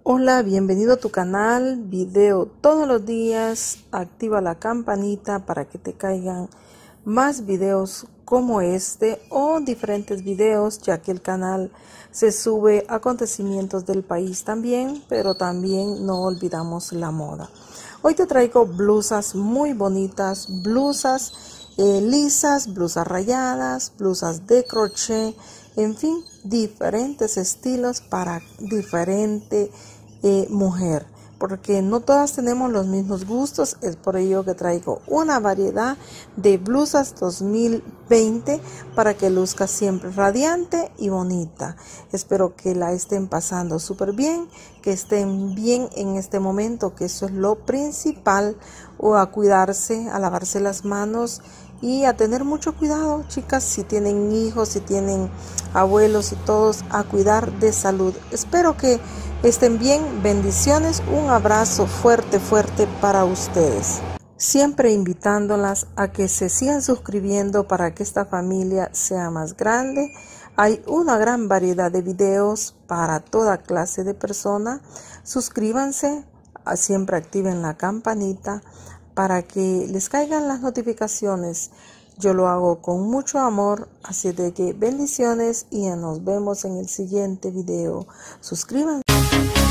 Hola, bienvenido a tu canal, video todos los días, activa la campanita para que te caigan más videos como este o diferentes videos, ya que el canal se sube acontecimientos del país también, pero también no olvidamos la moda. Hoy te traigo blusas muy bonitas, blusas lisas, blusas rayadas, blusas de crochet, en fin, diferentes estilos para diferente mujer, porque no todas tenemos los mismos gustos. Es por ello que traigo una variedad de blusas 2020 para que luzca siempre radiante y bonita. Espero que la estén pasando súper bien, que estén bien en este momento, que eso es lo principal, o a cuidarse, a lavarse las manos y a tener mucho cuidado, chicas, si tienen hijos, si tienen abuelos y todos, a cuidar de salud. Espero que estén bien, bendiciones, un abrazo fuerte para ustedes. Siempre invitándolas a que se sigan suscribiendo para que esta familia sea más grande. Hay una gran variedad de videos para toda clase de persona. Suscríbanse, siempre activen la campanita para que les caigan las notificaciones. Yo lo hago con mucho amor, así de que bendiciones y nos vemos en el siguiente video. Suscríbanse.